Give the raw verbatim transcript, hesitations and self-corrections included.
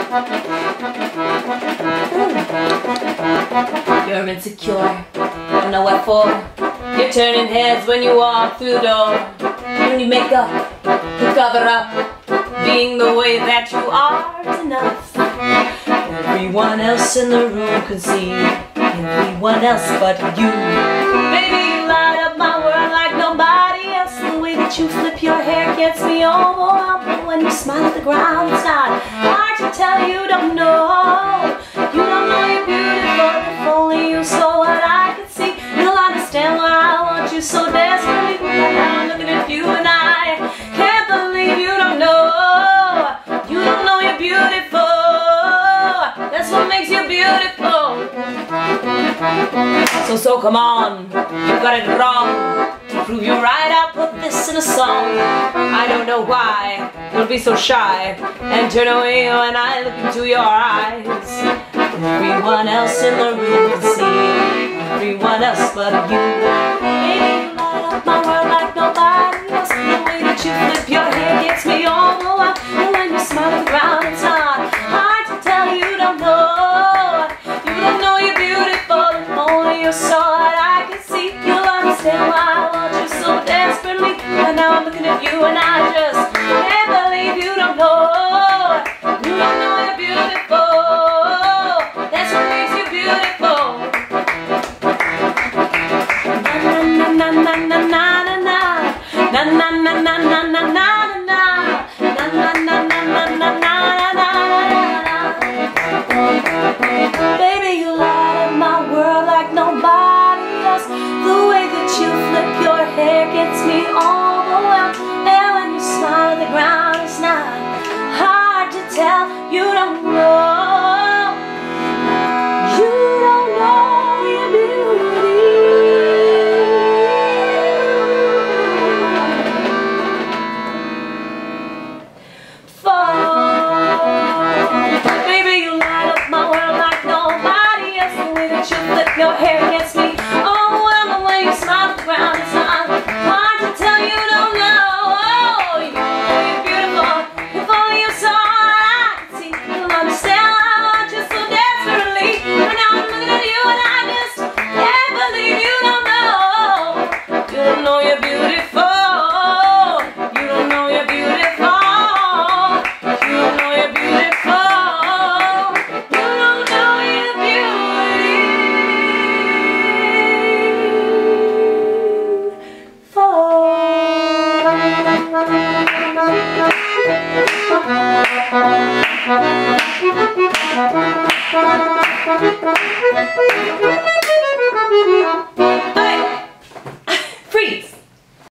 You're insecure, don't know what for. You're turning heads when you walk through the door. When you make up, you cover up, being the way that you are is enough. Everyone else in the room can see, everyone else but you. Baby, you light up my world like nobody else. The way that you flip your hair gets me overwhelmed. But when you smile at the ground, it's not hard to tell. You don't know, you don't know you're beautiful. If only you saw what I could see, you'll understand why I want you so desperately. Right now I'm looking at you and I can't believe you don't know. You don't know you're beautiful. That's what makes you beautiful. So, so come on, you got it wrong. To prove you right, I'll put this in a song. I don't know why you'll be so shy and turn away when I look into your eyes. Everyone else in the room can see, everyone else but you. Baby, you light up my world like nobody else. The way that you flip your hair gets me all over. And when you smile at the ground, it's not hard to tell. You don't know, you don't know you're beautiful. If only you saw what I could see, you'll understand why I want you so desperately. But now I'm looking at you and I just can't believe you don't know. You don't know you're beautiful. That's what makes you beautiful. Na na na na na na na na na na na na na na na na na na na na. Baby, you light up my world like nobody else. The way that you flip your hair gets me overwhelmed. And when you smile at the ground, it's not hard to tell. You don't know, you don't know your beauty. Baby, you light up my world like nobody else. The way that you flip your hair gets me overwhelmed. The way you smile at the ground, it's not hard to tell. You don't know, oh, you know you're beautiful. If only you saw what I could see, you'll understand why I want you so desperately. And now I'm looking at you and I just can't believe you don't know. You don't know you're beautiful. You don't know you're beautiful. You don't know you're beautiful. You don't know your beauty. For